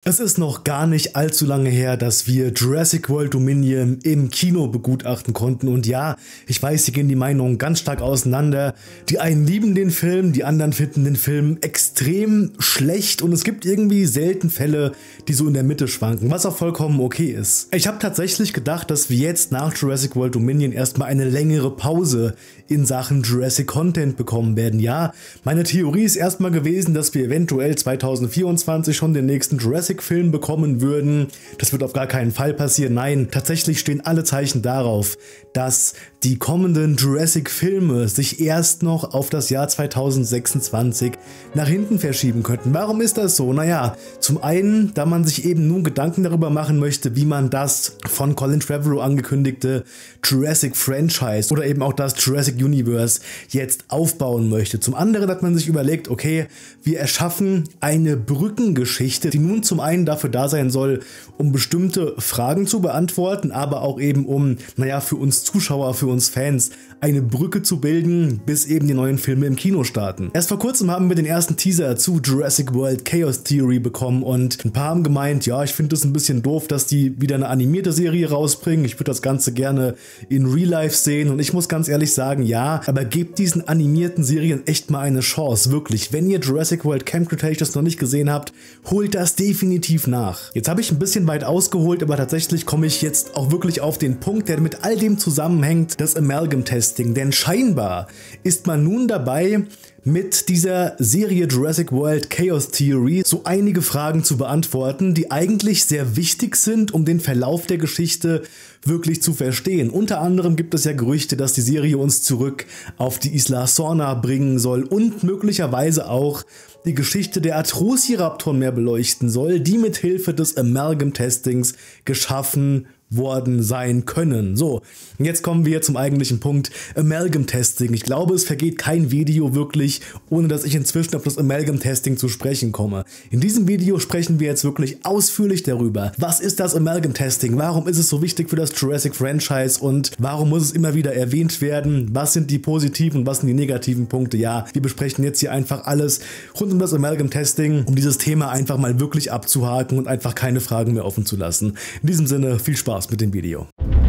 Es ist noch gar nicht allzu lange her, dass wir Jurassic World Dominion im Kino begutachten konnten. Und ja, ich weiß, hier gehen die Meinungen ganz stark auseinander. Die einen lieben den Film, die anderen finden den Film extrem schlecht. Und es gibt irgendwie selten Fälle, die so in der Mitte schwanken, was auch vollkommen okay ist. Ich habe tatsächlich gedacht, dass wir jetzt nach Jurassic World Dominion erstmal eine längere Pause in Sachen Jurassic Content bekommen werden. Ja, meine Theorie ist erstmal gewesen, dass wir eventuell 2024 schon den nächsten Jurassic-Film bekommen würden. Das wird auf gar keinen Fall passieren. Nein, tatsächlich stehen alle Zeichen darauf, dass die kommenden Jurassic-Filme sich erst noch auf das Jahr 2026 nach hinten verschieben könnten. Warum ist das so? Naja, zum einen, da man sich eben nun Gedanken darüber machen möchte, wie man das von Colin Trevorrow angekündigte Jurassic-Franchise oder eben auch das Jurassic Universe jetzt aufbauen möchte. Zum anderen hat man sich überlegt, okay, wir erschaffen eine Brückengeschichte, die nun zum einen dafür da sein soll, um bestimmte Fragen zu beantworten, aber auch eben um, naja, für uns Zuschauer, für uns Fans, eine Brücke zu bilden, bis eben die neuen Filme im Kino starten. Erst vor kurzem haben wir den ersten Teaser zu Jurassic World Chaos Theory bekommen und ein paar haben gemeint, ja, ich finde es ein bisschen doof, dass die wieder eine animierte Serie rausbringen. Ich würde das Ganze gerne in Real Life sehen und ich muss ganz ehrlich sagen, ja, aber gebt diesen animierten Serien echt mal eine Chance, wirklich. Wenn ihr Jurassic World Camp Cretaceous noch nicht gesehen habt, holt das definitiv nach. Jetzt habe ich ein bisschen weit ausgeholt, aber tatsächlich komme ich jetzt auch wirklich auf den Punkt, der mit all dem zusammenhängt, das Amalgam Testing. Denn scheinbar ist man nun dabei, mit dieser Serie Jurassic World Chaos Theory so einige Fragen zu beantworten, die eigentlich sehr wichtig sind, um den Verlauf der Geschichte wirklich zu verstehen. Unter anderem gibt es ja Gerüchte, dass die Serie uns zurück auf die Isla Sorna bringen soll und möglicherweise auch die Geschichte der Atrociraptoren mehr beleuchten soll, die mit Hilfe des Amalgam Testings geschaffen worden sein können. So, und jetzt kommen wir zum eigentlichen Punkt, Amalgam Testing. Ich glaube, es vergeht kein Video wirklich, ohne dass ich inzwischen auf das Amalgam Testing zu sprechen komme. In diesem Video sprechen wir jetzt wirklich ausführlich darüber, was ist das Amalgam Testing, warum ist es so wichtig für das Jurassic Franchise und warum muss es immer wieder erwähnt werden, was sind die positiven und was sind die negativen Punkte. Ja, wir besprechen jetzt hier einfach alles rund um das Amalgam Testing, um dieses Thema einfach mal wirklich abzuhaken und einfach keine Fragen mehr offen zu lassen. In diesem Sinne, viel Spaß mit dem Video.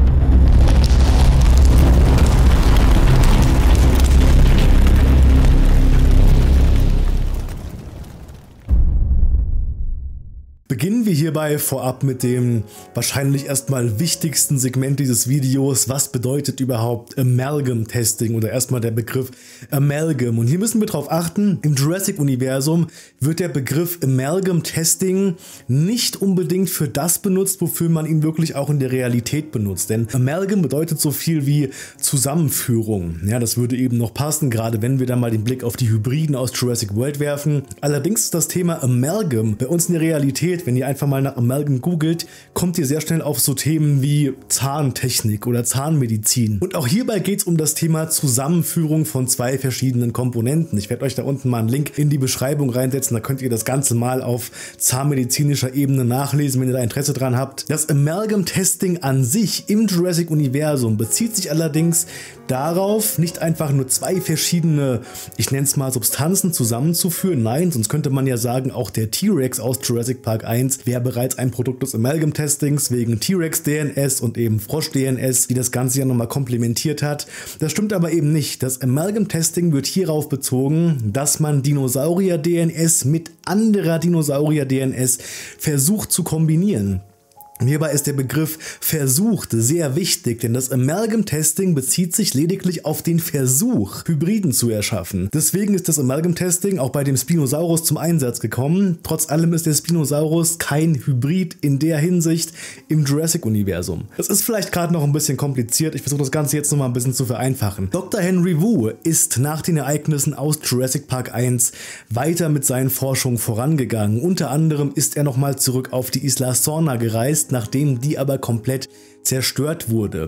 Beginnen wir hierbei vorab mit dem wahrscheinlich erstmal wichtigsten Segment dieses Videos. Was bedeutet überhaupt Amalgam Testing oder erstmal der Begriff Amalgam? Und hier müssen wir darauf achten, im Jurassic-Universum wird der Begriff Amalgam Testing nicht unbedingt für das benutzt, wofür man ihn wirklich auch in der Realität benutzt. Denn Amalgam bedeutet so viel wie Zusammenführung. Ja, das würde eben noch passen, gerade wenn wir dann mal den Blick auf die Hybriden aus Jurassic World werfen. Allerdings ist das Thema Amalgam bei uns in der Realität, wenn ihr einfach mal nach Amalgam googelt, kommt ihr sehr schnell auf so Themen wie Zahntechnik oder Zahnmedizin. Und auch hierbei geht es um das Thema Zusammenführung von zwei verschiedenen Komponenten. Ich werde euch da unten mal einen Link in die Beschreibung reinsetzen, da könnt ihr das Ganze mal auf zahnmedizinischer Ebene nachlesen, wenn ihr da Interesse dran habt. Das Amalgam Testing an sich im Jurassic-Universum bezieht sich allerdings darauf, nicht einfach nur zwei verschiedene, ich nenne es mal Substanzen zusammenzuführen. Nein, sonst könnte man ja sagen, auch der T-Rex aus Jurassic Park 1 wäre bereits ein Produkt des Amalgam Testings wegen T-Rex DNS und eben Frosch DNS, die das Ganze ja nochmal komplementiert hat. Das stimmt aber eben nicht. Das Amalgam Testing wird hierauf bezogen, dass man Dinosaurier DNS mit anderer Dinosaurier DNS versucht zu kombinieren. Hierbei ist der Begriff versucht sehr wichtig, denn das Amalgam Testing bezieht sich lediglich auf den Versuch, Hybriden zu erschaffen. Deswegen ist das Amalgam Testing auch bei dem Spinosaurus zum Einsatz gekommen. Trotz allem ist der Spinosaurus kein Hybrid in der Hinsicht im Jurassic-Universum. Das ist vielleicht gerade noch ein bisschen kompliziert, ich versuche das Ganze jetzt nochmal ein bisschen zu vereinfachen. Dr. Henry Wu ist nach den Ereignissen aus Jurassic Park 1 weiter mit seinen Forschungen vorangegangen. Unter anderem ist er nochmal zurück auf die Isla Sorna gereist, nachdem die aber komplett zerstört wurde.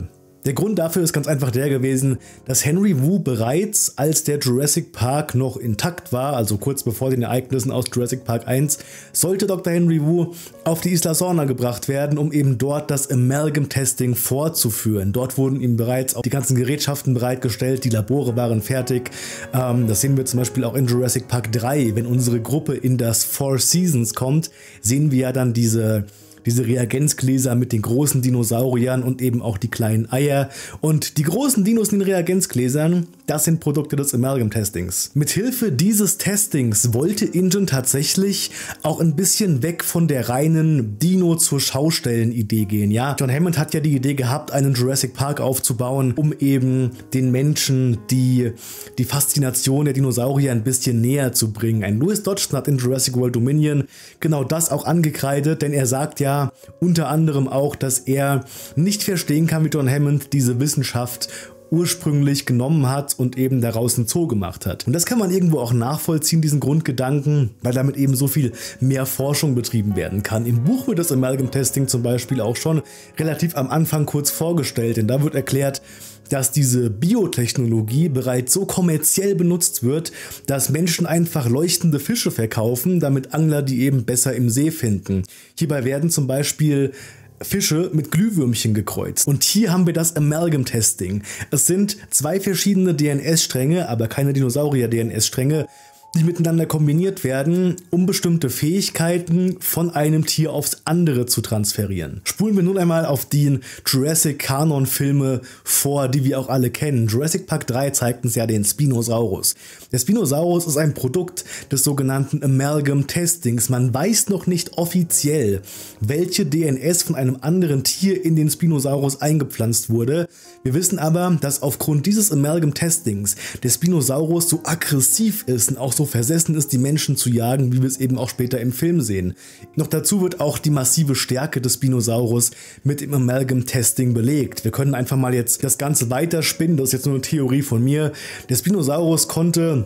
Der Grund dafür ist ganz einfach der gewesen, dass Henry Wu bereits, als der Jurassic Park noch intakt war, also kurz bevor den Ereignissen aus Jurassic Park 1, sollte Dr. Henry Wu auf die Isla Sorna gebracht werden, um eben dort das Amalgam Testing fortzuführen. Dort wurden ihm bereits auch die ganzen Gerätschaften bereitgestellt, die Labore waren fertig. Das sehen wir zum Beispiel auch in Jurassic Park 3, wenn unsere Gruppe in das Four Seasons kommt, sehen wir ja dann diese Reagenzgläser mit den großen Dinosauriern und eben auch die kleinen Eier. Und die großen Dinos in den Reagenzgläsern, das sind Produkte des Amalgam-Testings. Mithilfe dieses Testings wollte InGen tatsächlich auch ein bisschen weg von der reinen Dino zur Schaustellen-Idee gehen. Ja, John Hammond hat ja die Idee gehabt, einen Jurassic Park aufzubauen, um eben den Menschen die Faszination der Dinosaurier ein bisschen näher zu bringen. Ein Louis Dodgson hat in Jurassic World Dominion genau das auch angekreidet, denn er sagt ja unter anderem auch, dass er nicht verstehen kann, wie John Hammond diese Wissenschaft ursprünglich genommen hat und eben daraus einen Zoo gemacht hat. Und das kann man irgendwo auch nachvollziehen, diesen Grundgedanken, weil damit eben so viel mehr Forschung betrieben werden kann. Im Buch wird das Amalgam Testing zum Beispiel auch schon relativ am Anfang kurz vorgestellt, denn da wird erklärt, dass diese Biotechnologie bereits so kommerziell benutzt wird, dass Menschen einfach leuchtende Fische verkaufen, damit Angler die eben besser im See finden. Hierbei werden zum Beispiel Fische mit Glühwürmchen gekreuzt. Und hier haben wir das Amalgam Testing. Es sind zwei verschiedene DNS-Stränge, aber keine Dinosaurier-DNS-Stränge, die miteinander kombiniert werden, um bestimmte Fähigkeiten von einem Tier aufs andere zu transferieren. Spulen wir nun einmal auf die Jurassic-Kanon-Filme vor, die wir auch alle kennen. Jurassic Park 3 zeigt uns ja den Spinosaurus. Der Spinosaurus ist ein Produkt des sogenannten Amalgam-Testings. Man weiß noch nicht offiziell, welche DNS von einem anderen Tier in den Spinosaurus eingepflanzt wurde. Wir wissen aber, dass aufgrund dieses Amalgam-Testings der Spinosaurus so aggressiv ist und auch so versessen ist, die Menschen zu jagen, wie wir es eben auch später im Film sehen. Noch dazu wird auch die massive Stärke des Spinosaurus mit dem Amalgam-Testing belegt. Wir können einfach mal jetzt das Ganze weiterspinnen, das ist jetzt nur eine Theorie von mir. Der Spinosaurus konnte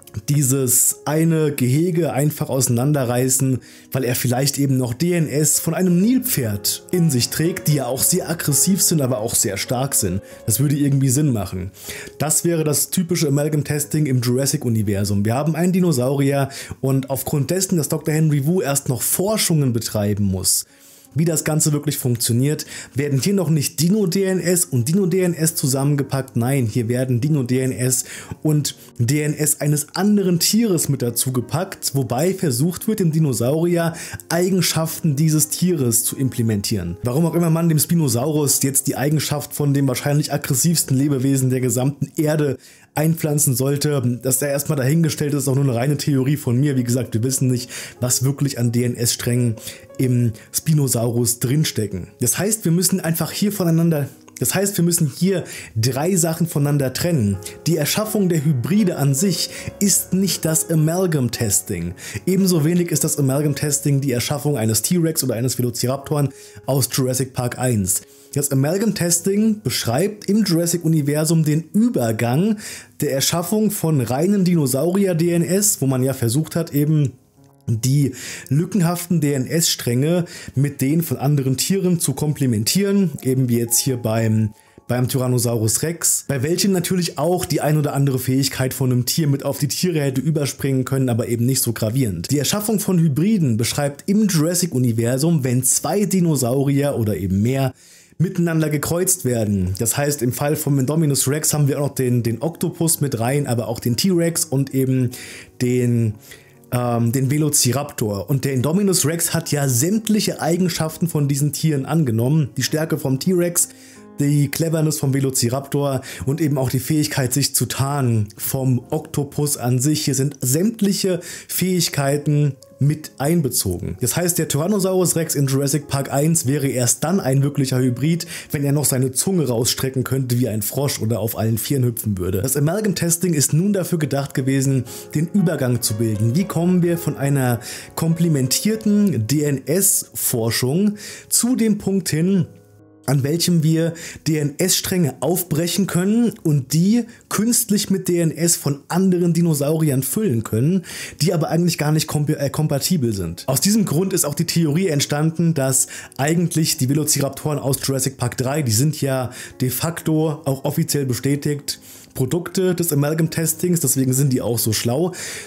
dieses eine Gehege einfach auseinanderreißen, weil er vielleicht eben noch DNS von einem Nilpferd in sich trägt, die ja auch sehr aggressiv sind, aber auch sehr stark sind. Das würde irgendwie Sinn machen. Das wäre das typische Amalgam-Testing im Jurassic-Universum. Wir haben einen Dinosaurier und aufgrund dessen, dass Dr. Henry Wu erst noch Forschungen betreiben muss, wie das Ganze wirklich funktioniert, werden hier noch nicht Dino-DNS und Dino-DNS zusammengepackt. Nein, hier werden Dino-DNS und DNS eines anderen Tieres mit dazu gepackt, wobei versucht wird, im Dinosaurier Eigenschaften dieses Tieres zu implementieren. Warum auch immer man dem Spinosaurus jetzt die Eigenschaft von dem wahrscheinlich aggressivsten Lebewesen der gesamten Erde einpflanzen sollte, dass der erstmal dahingestellt ist, auch nur eine reine Theorie von mir. Wie gesagt, wir wissen nicht, was wirklich an DNS-Strängen im Spinosaurus drinstecken. Das heißt, wir müssen hier drei Sachen voneinander trennen. Die Erschaffung der Hybride an sich ist nicht das Amalgam-Testing. Ebenso wenig ist das Amalgam-Testing die Erschaffung eines T-Rex oder eines Velociraptoren aus Jurassic Park 1. Das Amalgam-Testing beschreibt im Jurassic-Universum den Übergang der Erschaffung von reinen Dinosaurier-DNS, wo man ja versucht hat, eben die lückenhaften DNS-Stränge mit denen von anderen Tieren zu komplementieren, eben wie jetzt hier beim Tyrannosaurus Rex, bei welchem natürlich auch die ein oder andere Fähigkeit von einem Tier mit auf die Tiere hätte überspringen können, aber eben nicht so gravierend. Die Erschaffung von Hybriden beschreibt im Jurassic-Universum, wenn zwei Dinosaurier oder eben mehr miteinander gekreuzt werden. Das heißt, im Fall von Indominus Rex haben wir auch noch den Oktopus mit rein, aber auch den T-Rex und eben den Velociraptor. Und der Indominus Rex hat ja sämtliche Eigenschaften von diesen Tieren angenommen. Die Stärke vom T-Rex, die Cleverness vom Velociraptor und eben auch die Fähigkeit, sich zu tarnen vom Oktopus an sich. Hier sind sämtliche Fähigkeiten mit einbezogen. Das heißt, der Tyrannosaurus Rex in Jurassic Park 1 wäre erst dann ein wirklicher Hybrid, wenn er noch seine Zunge rausstrecken könnte wie ein Frosch oder auf allen Vieren hüpfen würde. Das Amalgam-Testing ist nun dafür gedacht gewesen, den Übergang zu bilden. Wie kommen wir von einer komplementierten DNS-Forschung zu dem Punkt hin, an welchem wir DNS-Stränge aufbrechen können und die künstlich mit DNS von anderen Dinosauriern füllen können, die aber eigentlich gar nicht kompatibel sind. Aus diesem Grund ist auch die Theorie entstanden, dass eigentlich die Velociraptoren aus Jurassic Park 3, die sind ja de facto auch offiziell bestätigt, Produkte des Amalgam-Testings, deswegen sind die auch so schlau.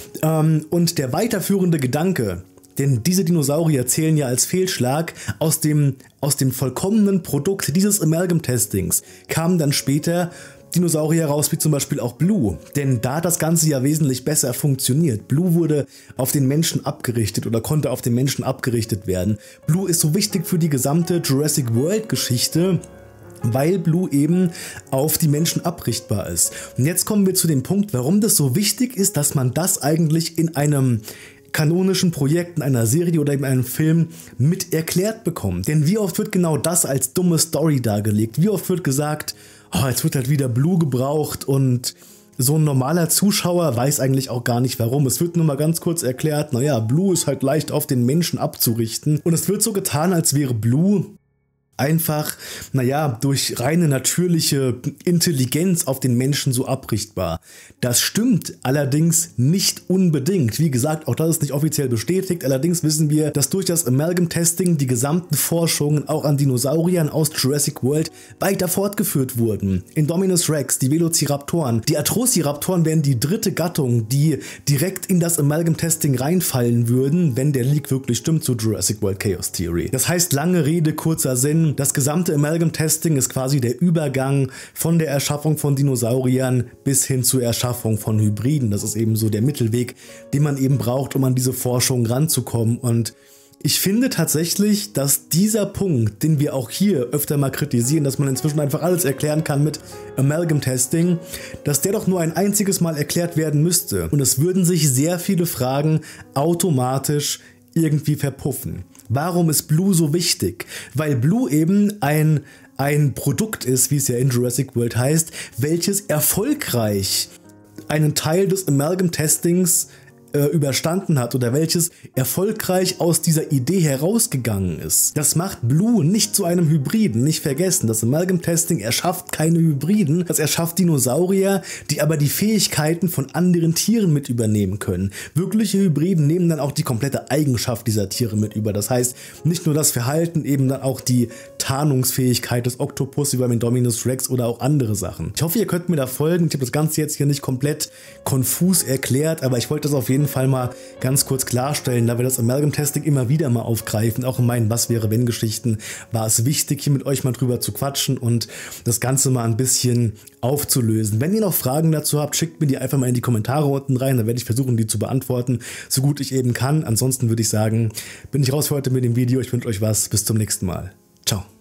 Und der weiterführende Gedanke, denn diese Dinosaurier zählen ja als Fehlschlag, aus dem vollkommenen Produkt dieses Amalgam-Testings kamen dann später Dinosaurier raus, wie zum Beispiel auch Blue. Denn da hat das Ganze ja wesentlich besser funktioniert. Blue wurde auf den Menschen abgerichtet oder konnte auf den Menschen abgerichtet werden. Blue ist so wichtig für die gesamte Jurassic World Geschichte, weil Blue eben auf die Menschen abrichtbar ist. Und jetzt kommen wir zu dem Punkt, warum das so wichtig ist, dass man das eigentlich in einem kanonischen Projekt, in einer Serie oder in einem Film mit erklärt bekommt. Denn wie oft wird genau das als dumme Story dargelegt? Wie oft wird gesagt, oh, jetzt wird halt wieder Blue gebraucht und so ein normaler Zuschauer weiß eigentlich auch gar nicht warum. Es wird nur mal ganz kurz erklärt, naja, Blue ist halt leicht auf den Menschen abzurichten. Und es wird so getan, als wäre Blue einfach, naja, durch reine natürliche Intelligenz auf den Menschen so abrichtbar. Das stimmt allerdings nicht unbedingt. Wie gesagt, auch das ist nicht offiziell bestätigt. Allerdings wissen wir, dass durch das Amalgam-Testing die gesamten Forschungen auch an Dinosauriern aus Jurassic World weiter fortgeführt wurden. Indominus Rex, die Velociraptoren, die Atrociraptoren wären die dritte Gattung, die direkt in das Amalgam-Testing reinfallen würden, wenn der Leak wirklich stimmt zu Jurassic World Chaos Theory. Das heißt, lange Rede, kurzer Sinn, das gesamte Amalgam-Testing ist quasi der Übergang von der Erschaffung von Dinosauriern bis hin zur Erschaffung von Hybriden. Das ist eben so der Mittelweg, den man eben braucht, um an diese Forschung ranzukommen. Und ich finde tatsächlich, dass dieser Punkt, den wir auch hier öfter mal kritisieren, dass man inzwischen einfach alles erklären kann mit Amalgam-Testing, dass der doch nur ein einziges Mal erklärt werden müsste. Und es würden sich sehr viele Fragen automatisch irgendwie verpuffen. Warum ist Blue so wichtig? Weil Blue eben ein Produkt ist, wie es ja in Jurassic World heißt, welches erfolgreich einen Teil des Amalgam-Testings überstanden hat oder welches erfolgreich aus dieser Idee herausgegangen ist. Das macht Blue nicht zu einem Hybriden, nicht vergessen. Das Amalgam-Testing erschafft keine Hybriden, das erschafft Dinosaurier, die aber die Fähigkeiten von anderen Tieren mit übernehmen können. Wirkliche Hybriden nehmen dann auch die komplette Eigenschaft dieser Tiere mit über. Das heißt, nicht nur das Verhalten, eben dann auch die Tarnungsfähigkeit des Oktopus wie beim Indominus Rex oder auch andere Sachen. Ich hoffe, ihr könnt mir da folgen. Ich habe das Ganze jetzt hier nicht komplett konfus erklärt, aber ich wollte das auf jeden Fall mal ganz kurz klarstellen, da wir das Amalgam-Testing immer wieder mal aufgreifen, auch in meinen Was-wäre-wenn-Geschichten, war es wichtig, hier mit euch mal drüber zu quatschen und das Ganze mal ein bisschen aufzulösen. Wenn ihr noch Fragen dazu habt, schickt mir die einfach mal in die Kommentare unten rein, dann werde ich versuchen, die zu beantworten, so gut ich eben kann. Ansonsten würde ich sagen, bin ich raus für heute mit dem Video. Ich wünsche euch was. Bis zum nächsten Mal. Ciao.